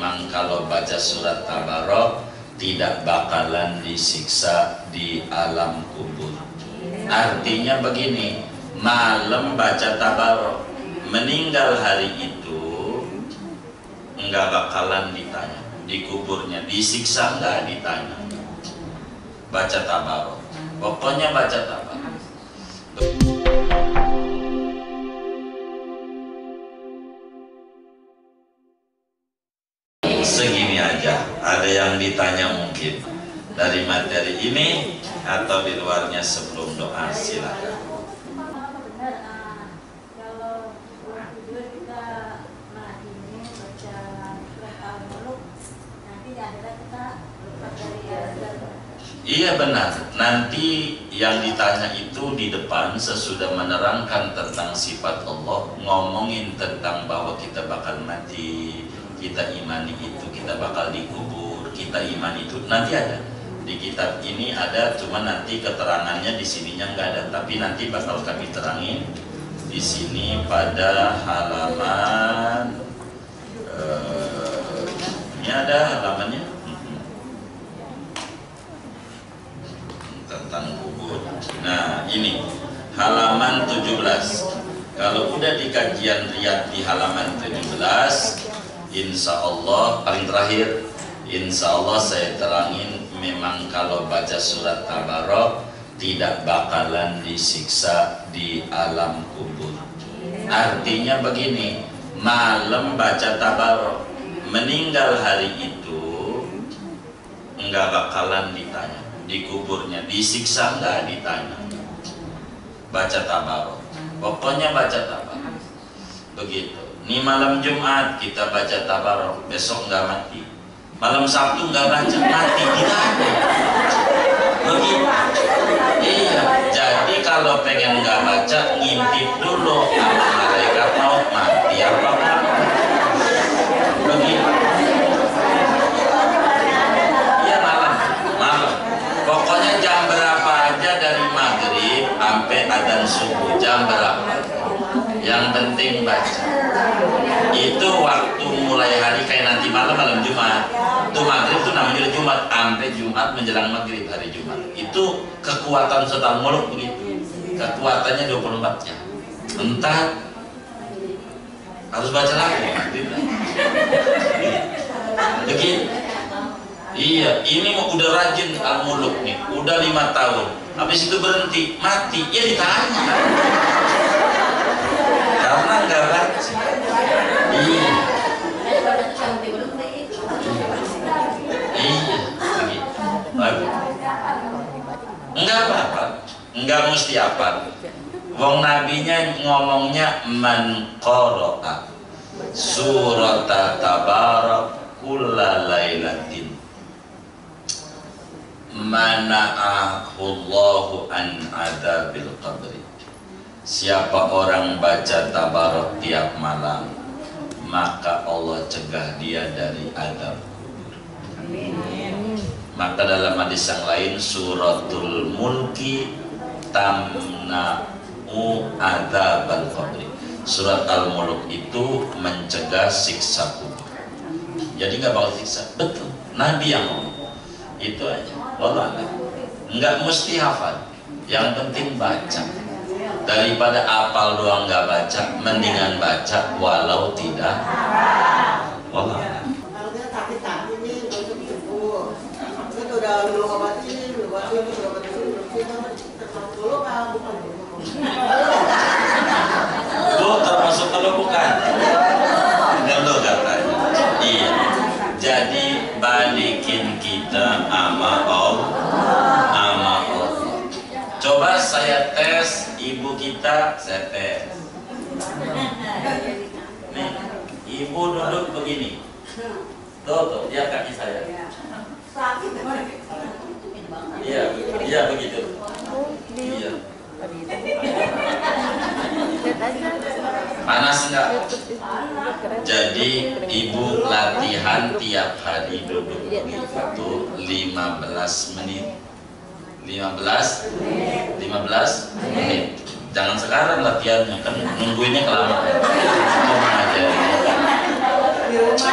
memang kalau baca surat Tabarok tidak bakalan disiksa di alam kubur. Artinya begini, malam baca Tabarok, meninggal hari itu enggak bakalan ditanya di kuburnya, disiksa enggak ditanya. Baca Tabarok, pokoknya baca Tabarok. Segini aja, ada yang ditanya mungkin dari materi ini atau di luarnya sebelum doa, silakan. Iya benar, nanti yang ditanya itu di depan sesudah menerangkan tentang sifat Allah, ngomongin tentang bahwa kita bakal mati, kita imani itu, kita bakal dikubur, kita imani itu, nanti ada di kitab ini ada, cuma nanti keterangannya di sininya nggak ada, tapi nanti bakal kami terangin di sini pada halaman ini ada halamannya tentang kubur. Nah ini halaman 17. Kalau udah di kajian Riyadh di halaman 17, insya Allah paling terakhir, insya Allah saya terangin memang kalau baca surat Tabarok tidak bakalan disiksa di alam kubur. Artinya begini, malam baca Tabarok, meninggal hari itu enggak bakalan ditanya di kuburnya, disiksa enggak ditanya. Baca Tabarok, pokoknya baca Tabarok. Begitu. Ini malam Jumat kita baca Tabarok, besok enggak mati. Malam Sabtu enggak baca, mati ditanya. Begitu. Iya. Jadi kalau pengen enggak baca, ngintip dulu sama malaikat maut, mati apa enggak. Begitu. Pokoknya jam berapa aja dari maghrib sampai adzan subuh, jam berapa, yang penting baca. Itu waktu mulai hari kayak nanti malam Jumat, itu maghrib itu namanya Jumat, sampai Jumat menjelang maghrib hari Jumat. Itu kekuatan surat Al-Mulk begitu, kekuatannya 24 jam. Entah harus baca lagi, begitu. Iya, ini mau udah rajin Al-Mulk nih, udah 5 tahun. Habis itu berhenti, mati, ya ditanya. Karena nggak baca. Iya. Iya, begitu. Enggak apa-apa, enggak mesti apa. Wong nabinya ngomongnya man qara'a surat Tabarok kulla lailatin mana'ahullahu an adabil qabri. Siapa orang baca Tabarok tiap malam, maka Allah cegah dia dari azab kubur. Maka dalam hadis yang lain, suratul mulki tamna'u adzabal qabri. Surat Al-Mulk itu mencegah siksa kubur. Jadi nggak bakal siksa. Betul, Nabi yang ngomong. Itu aja. Allah, nggak mesti hafal, yang penting baca. Daripada apal doang nggak baca, mendingan baca walau tidak. Allah. Kalau kita sakit ini untuk sembuh, kita udah minum obat ini, minum obat ini, minum obat ini, termasuk dulu kan bukan? Itu termasuk kalau bukan? Dulu katanya. Iya. Jadi balikin kita sama Allah, sama Allah. Coba saya tes ibu kita, saya tes. Nih, ibu duduk begini. Tuh, lihat kaki saya. Iya, iya begitu. Iya. Panas enggak? Jadi ibu latihan tiap hari duduk begitu 15 menit. 15 menit. Jangan sekarang latihannya, kan nungguinnya kelamaan. Ngomong aja. Di rumah saya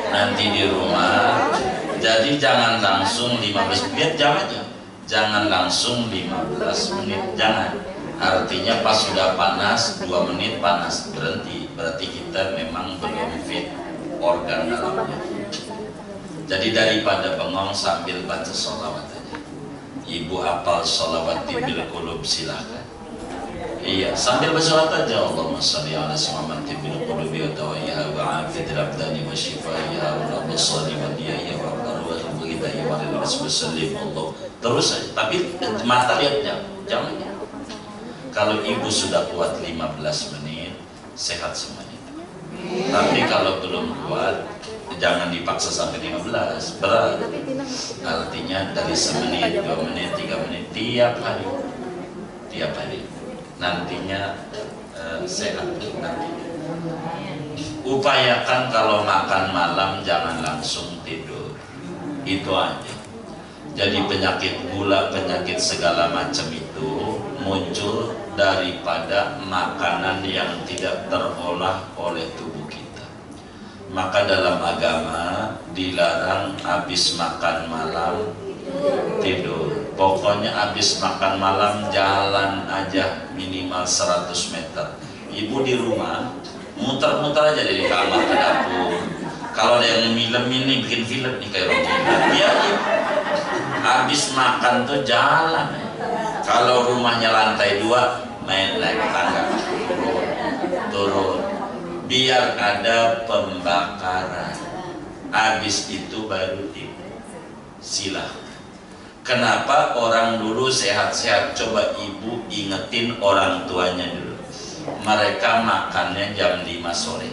nanti di rumah. Jadi jangan langsung 15 menit, jangan langsung 15 menit, jangan. Artinya pas sudah panas 2 menit panas berhenti, berarti kita memang belum fit organ dalamnya. Jadi daripada bengong sambil baca sholawat aja. Ibu hafal sholawat bil qulub silakan. Iya, sambil bersolat aja. Allahumma sholli ala sayyidina bil qulubi wa tawaiha wa afiyatil abdani wa shifaiha wa rabbasalli wa diyaiha wa barwa begitu ya wa sallim Allah. Terus aja, tapi mata lihat jangan. Kalau ibu sudah kuat 15 menit, sehat semuanya. Tapi kalau belum kuat, jangan dipaksa sampai 15, berat. Artinya dari semenit, 2 menit, 3 menit tiap hari. Nantinya sehat nanti. Upayakan kalau makan malam jangan langsung tidur, itu aja. Jadi penyakit gula, penyakit segala macam itu muncul daripada makanan yang tidak terolah oleh tubuh kita. Maka dalam agama dilarang habis makan malam tidur. Pokoknya habis makan malam jalan aja minimal 100 meter. Ibu di rumah muter-muter aja dari kamar ke dapur. Kalau ada yang film ini bikin film nih kayak orang gila, dia habis makan tuh jalan. Kalau rumahnya lantai 2 main naik tangga turun biar ada pembakaran. Habis itu baru silahkan. Kenapa orang dulu sehat-sehat? Coba ibu ingetin orang tuanya dulu. Mereka makannya jam 5 sore.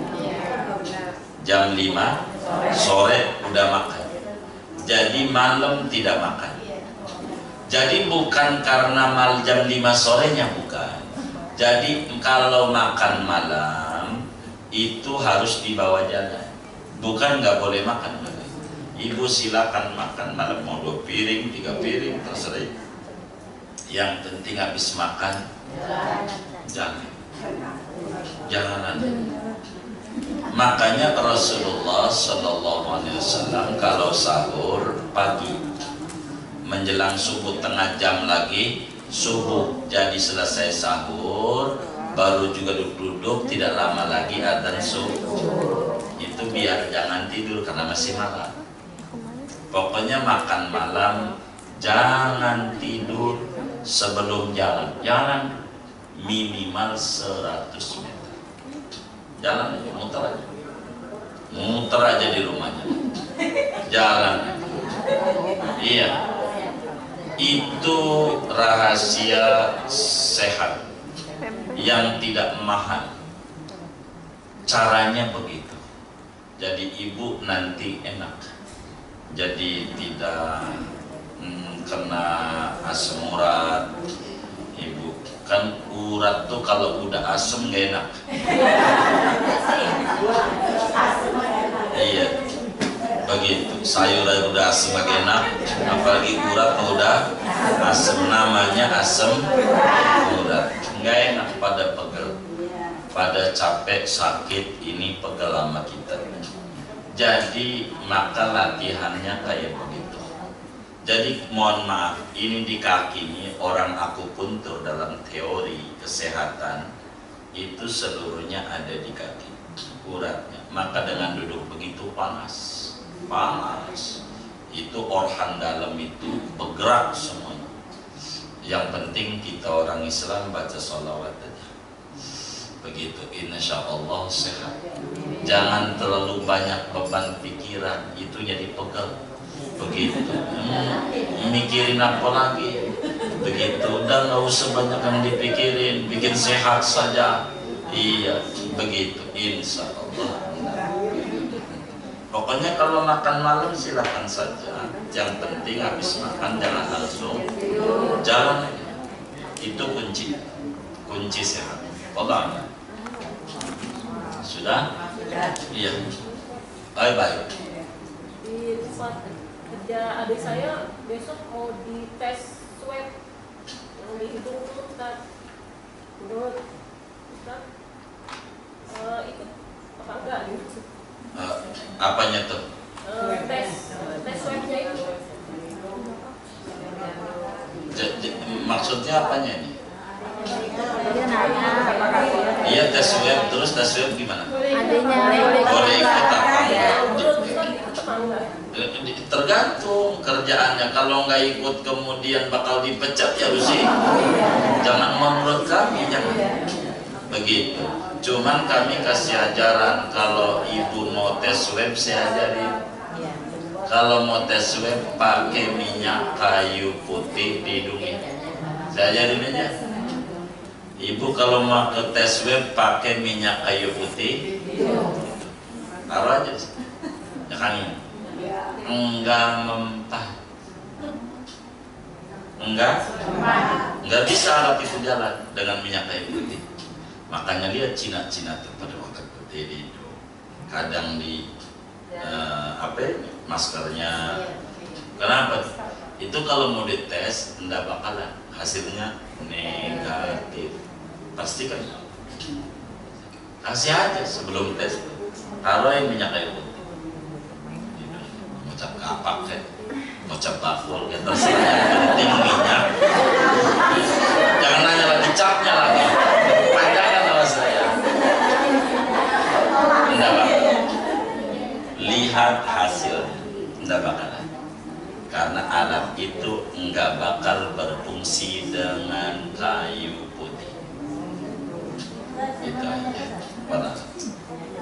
Jam 5 sore udah makan. Jadi malam tidak makan. Jadi bukan karena jam 5 sorenya, bukan. Jadi kalau makan malam itu harus dibawa jalan. Bukan nggak boleh makan. Ibu silakan makan malam mau 2 piring, 3 piring, terserah. Yang penting habis makan jangan. Makanya Rasulullah Shallallahu Alaihi Wasallam kalau sahur pagi menjelang subuh tengah jam lagi subuh, jadi selesai sahur baru juga duduk-duduk, tidak lama lagi adzan subuh. Itu biar jangan tidur karena masih malam. Pokoknya makan malam jangan tidur sebelum jalan minimal 100 meter. Jalan aja, muter aja di rumahnya. Jalan. Iya. Itu rahasia sehat yang tidak mahal. Caranya begitu. Jadi ibu nanti enak. Jadi tidak kena asam urat. Ibu kan urat tuh kalau udah asam gak enak. Iya, begitu. Sayur udah asam gak enak, apalagi urat udah asam, namanya asam urat. Gak enak, pada pegel, pada capek, sakit, ini pegel sama kita. Jadi maka latihannya kayak begitu. Jadi mohon maaf, ini di kaki ini orang akupuntur dalam teori kesehatan itu seluruhnya ada di kaki uratnya. Maka dengan duduk begitu panas, itu organ dalam itu bergerak semuanya. Yang penting kita orang Islam baca sholawat aja. Begitu, insya Allah sehat. Jangan terlalu banyak beban pikiran, itu jadi pegel. Begitu, mikirin apa lagi? Begitu, udah nggak usah banyak yang dipikirin, bikin sehat saja. Iya, begitu, insya Allah. Pokoknya kalau makan malam silahkan saja. Yang penting habis makan jangan langsung jalan aja. Itu kunci sehat. Allah. Sudah? Iya. Baik. Di tempat kerja adik saya besok mau dites swab yang di hidung tuh, Ustaz. Menurut Ustaz ikut apa enggak gitu? Apanya tuh? Tes swabnya itu. Maksudnya apanya ini? Dia nanya apakah dia Iya, tes swab, terus tes swab gimana? adanya Boleh ikut apa enggak? Menurut Ustaz ikut apa enggak? Tergantung kerjaannya. Kalau nggak ikut kemudian bakal dipecat ya Rusi. Jangan menurut kami, jangan begitu. Cuman kami kasih ajaran, kalau ibu mau tes swab saya ajarin. Kalau mau tes swab pakai minyak kayu putih di hidungnya. Saya ajarin aja. Ibu kalau mau ke tes swab pakai minyak kayu putih, taruh aja. Jangan enggak mempan, enggak bisa alat itu jalan dengan minyak kayu putih. Makanya lihat Cina-Cina tuh pada waktu putih itu kadang di maskernya. Kenapa? Itu kalau mau dites enggak bakalan hasilnya negatif. Pastikan kasih aja sebelum tes, taruhin minyak kayu putih. Mau cap kapak kan, mau cap bakul kan, terserah, yang penting minyak. Jangan nanya lagi capnya lagi, panjangan sama saya. Enggak bakal. Lihat hasilnya, enggak bakalan. Karena alat itu enggak bakal berfungsi dengan kayu putih. Itu aja.